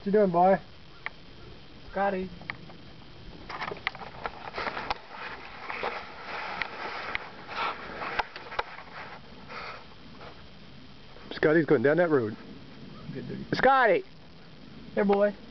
you doing, boy? Scotty. Scotty's going down that road. Good dude. Scotty! Here, boy.